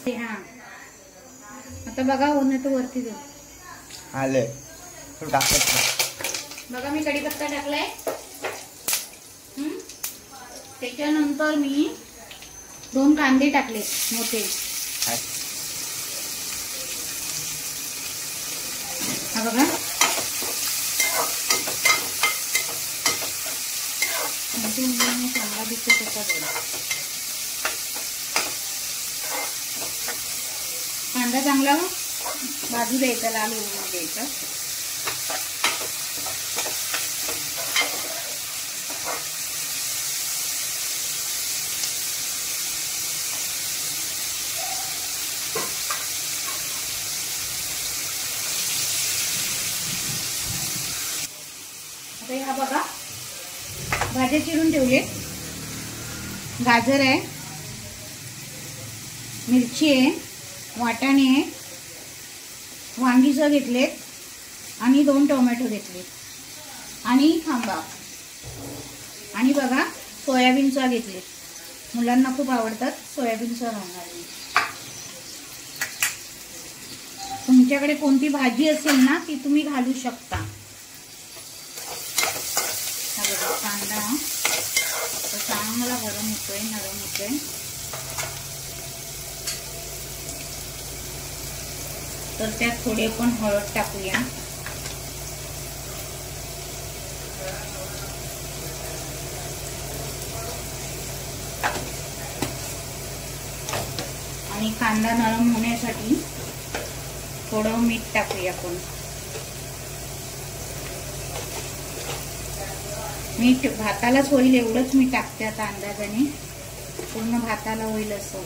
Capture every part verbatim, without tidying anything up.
हा आता बघा ओन तो वरती दे आले तू टाकत बघा मी कढीपत्ता टाकलाय. हम्म त्याच्यानंतर मी दोन कांदे टाकले मोठे. हा बघा चांगला दिसतो कसा बघा. कांदा चांगला भाजू द्यायचा, लाल होऊ द्यायचा. आता हा बघा भाज्या चिरून ठेवले. गाजर आहे, मिरची आहे, वाटाणे आहे, वांगीचं घेतले आणि दोन टोमॅटो घेतले आणि थांबा आणि बघा सोयाबीनचा घेतले. मुलांना खूप आवडतात सोयाबीनचा रंगाने. तुमच्याकडे कोणती भाजी असेल ना ती तुम्ही घालू शकता. हा बघा कांदा चांगला गरम होतोय, नरम होतोय. तर त्यात थोडे पण हळद टाकूया. आणि कांदा नरम होण्यासाठी थोडं मीठ टाकूया आपण. मीठ भातालाच होईल एवढंच मी टाकते आता अंदाजाने, पूर्ण भाताला होईल असं.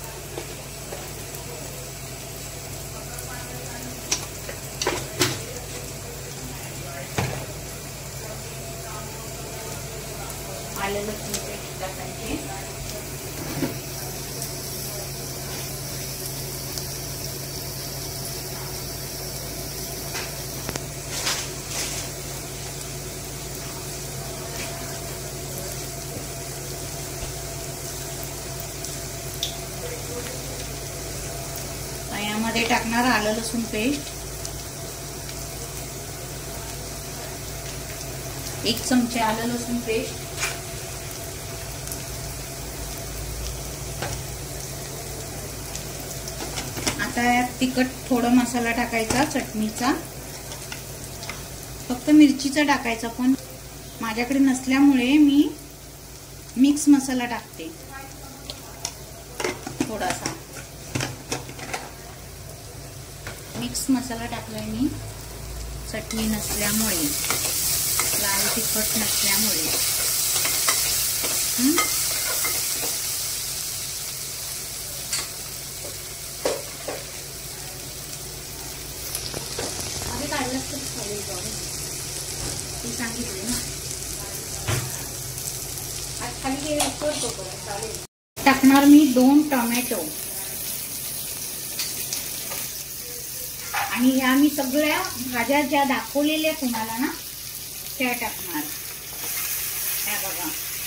आलं लसूण पेस्ट टाकायची. यामध्ये टाकणार आलं लसूण पेस्ट एक चमचा आलं लसूण पेस्ट. आता यात तिखट थोडं मसाला टाकायचा, चटणीचा, फक्त मिरचीचा टाकायचा, पण माझ्याकडे नसल्यामुळे मी मिक्स मसाला टाकते थोडासा. मिक्स मसाला टाकलाय मी, चटणी नसल्यामुळे, लाल तिखट नसल्यामुळे. हम्म अरे काढलाच तर चालेल बघ, ती सांगितली ना आज खाली करतो चालेल. टाकणार मी दोन टोमॅटो आणि ह्या मी सगळ्या भाज्या ज्या दाखवलेल्या तुम्हाला ना त्या टाकणार. त्या बघा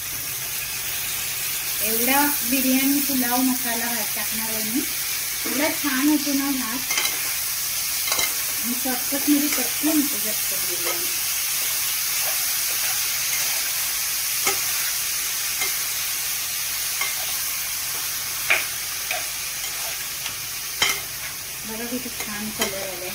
एवढा बिर्याणी पुलाव मसाला भात टाकणार आहे मी. एवढा छान होतो ना भात आणि शॉर्टकट मध्ये पटकन होतो जास्त बिर्याणी. बघा किती छान कलर आलाय.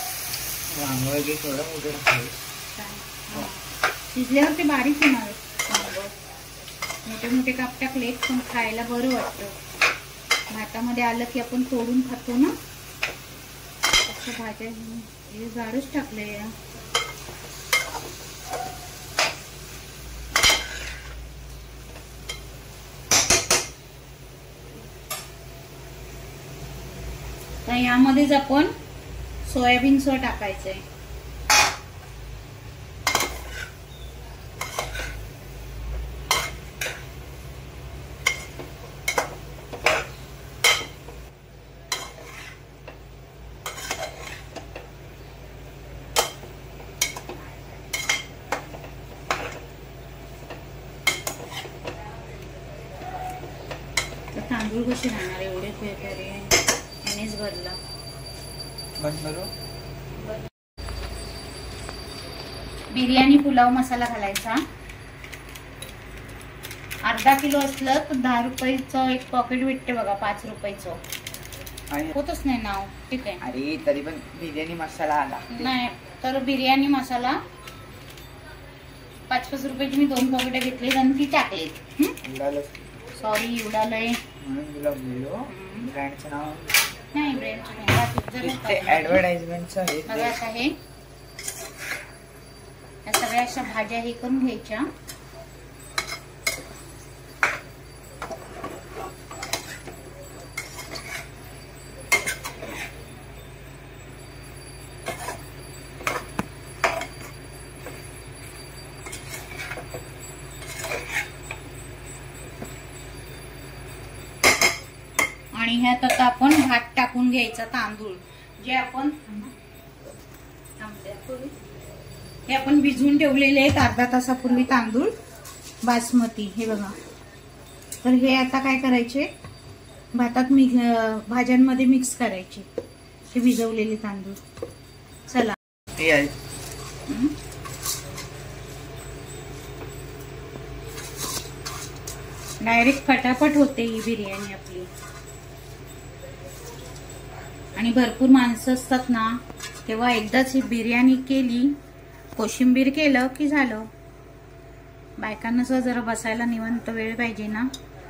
शिजल्यावर ते बारीक होणार. मोठे मोठे काप टाकले पण खायला बरं वाटतं. भातामध्ये आलं की आपण तोडून खातो ना, असं भाज्या हे जाडच टाकले. तर यामध्येच आपण सोयाबीन सॉस टाकायचंय. तांदूळ कसे राहणार एवढे तरी. मेयोनीज भरला. बंद करू. बिर्याणी पुलाव मसाला घालायचा. अर्धा किलो असलं तर दहा रुपयाचं एक पॉकेट भेटते बघा, पाच रुपयाचं होतच नाही नाव. ठीक आहे. अरे तरी पण बिर्याणी मसाला आला नाही तर बिर्याणी मसाला पाच पाच रुपयाची मी दोन पॉकेट घेतली आणि ती टाकलीत. सॉरी उडालंय म्हणून तुला बोललो. ब्रँडचं नाव नाही, ब्रँडचं ऍडव्हर्टाइजमेंटचं आहे. बघा आता हे या सगळ्या अशा भाज्या हे करून घ्यायच्या. आणि ह्यात आता आपण भात टाकून घ्यायचा, तांदूळ जे आपण हे आपण भिजवून ठेवलेले आहेत अर्धा तासापूर्वी तांदूळ बासमती. हे बघा. तर हे आता काय करायचे, भातात मिक्स भाज्यांमध्ये मिक्स करायचे हे भिजवलेले तांदूळ. चला डायरेक्ट फटाफट होते ही बिर्याणी आपली. आणि भरपूर माणसं असतात ना तेव्हा एकदाच ही बिर्याणी केली, कोशिंबीर केलं की झालं. बायकांना जरा बसायला निवांत वेळ पाहिजे ना.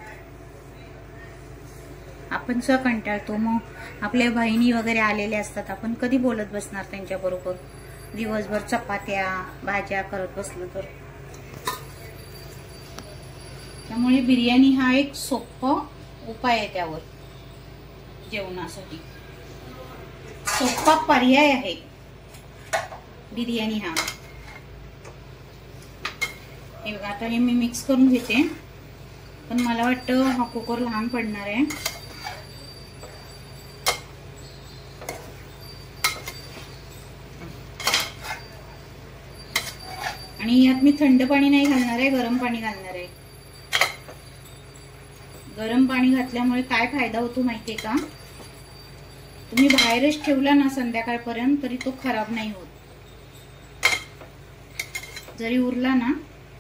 आपण स कंटाळतो. मग आपल्या बहिणी वगैरे आलेल्या असतात, आपण कधी बोलत बसणार त्यांच्या बरोबर दिवसभर चपात्या भाज्या करत बसलो तर. त्यामुळे बिर्याणी हा एक सोपा उपाय आहे त्यावर, जेवणासाठी सोपा पर्याय आहे बिर्याणी हा. हे बघा आता हे मी मिक्स करून घेते, पण मला वाटतं हा कुकर लहान पडणार आहे. आणि यात मी थंड पाणी नाही घालणार आहे, गरम पाणी घालणार आहे. गरम पाणी घातल्यामुळे काय फायदा होतो माहितीये का, तुम्ही बाहेरच ठेवला ना संध्याकाळपर्यंत तरी तो खराब नाही होत. जरी उरला ना,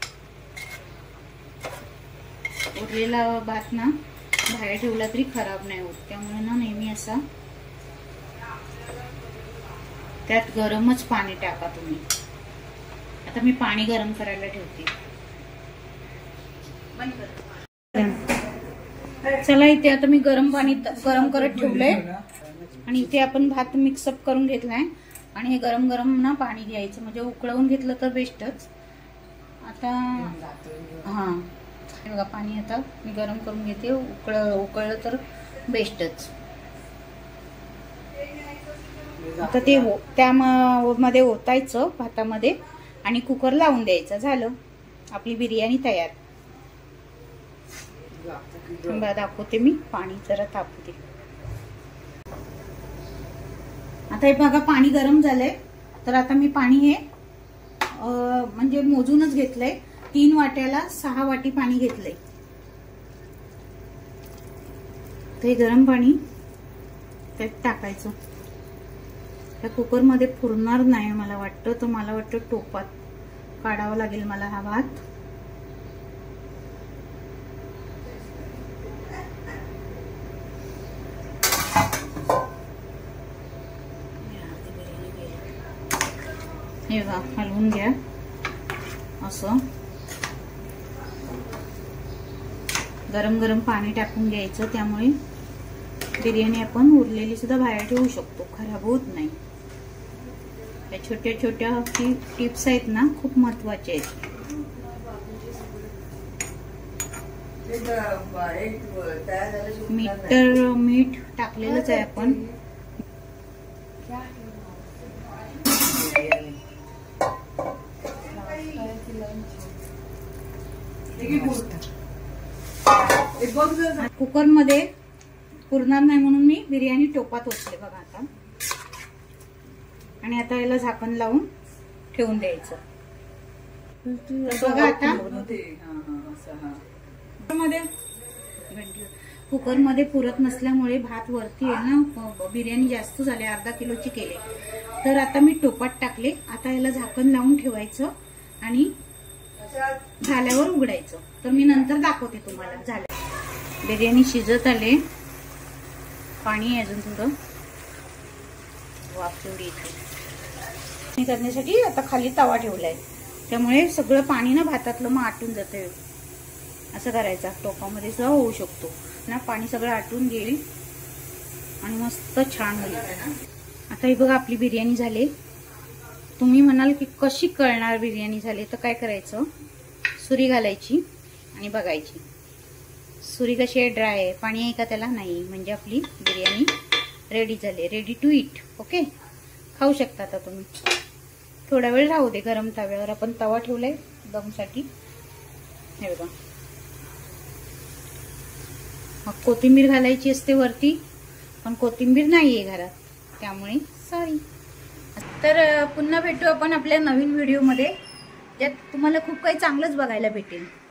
उरलेला भात ना बाहेर ठेवला तरी खराब नाही होत. त्यामुळे ना नेहमी असा त्यात गरमच पाणी टाका तुम्ही. आता मी पाणी गरम करायला ठेवते. चला इथे आता मी गरम पाणी गरम करत ठेवलंय आणि इथे आपण भात मिक्सअप करून घेतलाय. आणि हे गरम गरम ना पाणी घ्यायचं, म्हणजे उकळवून घेतलं तर बेस्टच. आता हा हे बघा पाणी आता मी गरम करून घेते, उकळ उकळलं तर बेस्टच. आता ते हो त्यामध्ये ओतायचं भातामध्ये आणि कुकर लावून द्यायचं. झालं, आपली बिर्याणी तयार. दाखवते मी, पाणी जरा तापू दे. आता हे बघा पाणी गरम झालंय. तर आता मी पाणी हे म्हणजे मोजूनच घेतलंय. तीन वाट्याला सहा वाटी पाणी घेतलंय. ते गरम पाणी त्यात टाकायचं. त्या कुकर मध्ये पुरणार नाही मला वाटतं, तर मला वाटतं टोपात काढावं लागेल मला हा भात. हे बघा हलवून घ्या असं. गरम गरम पाणी टाकून घ्यायचं, त्यामुळे बिर्याणी आपण उरलेली सुद्धा बाहेर ठेवू शकतो, खराब होत नाही. या छोट्या छोट्या टिप्स आहेत ना, खूप महत्वाचे आहेत. मीठ तर मीठ टाकलेलंच आहे आपण. कुकर मध्ये पुरणार नाही म्हणून मी बिर्याणी टोपात ओतले बघा आता. आणि आता याला झाकण लावून ठेवून द्यायचं. बघा आता मध्ये कुकरमध्ये पुरत नसल्यामुळे भात वरती आहे ना, बिर्याणी जास्त झाली, अर्धा किलोची केली. तर आता मी टोपात टाकले. आता याला झाकण लावून ठेवायचं आणि झाल्यावर उघडायचं. तर मी नंतर दाखवते तुम्हाला. झालं, बिर्याणी शिजत आले. पाणी आहे अजून थोडं, वाफ तेवढी इथे करण्यासाठी. आता खाली तवा ठेवलाय, त्यामुळे सगळं पाणी ना भातातलं मग आटून जातं. असं करायचं, टोपामध्ये सुद्धा होऊ शकतो ना, पाणी सगळं आटून घेईल आणि मस्त छान होईल. आता ही बघा आपली बिर्याणी झाली. तुम्ही म्हणाल की कशी कळणार बिर्याणी झाली, तर काय करायचं, सुरी घालायची आणि बघायची सुरी कशी आहे, ड्राय आहे, पाणी आहे का त्याला, नाही, म्हणजे आपली बिर्याणी रेडी झाली, रेडी टू ईट. ओके, खाऊ शकता आता तुम्ही. थोडा वेळ राहू दे गरम तव्यावर. आपण तवा ठेवलाय दमसाठी. हे बघा, मग कोथिंबीर घालायची असते वरती, पण कोथिंबीर नाहीये घरात, त्यामुळे सॉरी. तर पुन्हा भेटू आपण आपल्या नवीन व्हिडिओमध्ये, ज्यात तुम्हाला खूप काही चांगलंच बघायला भेटेल.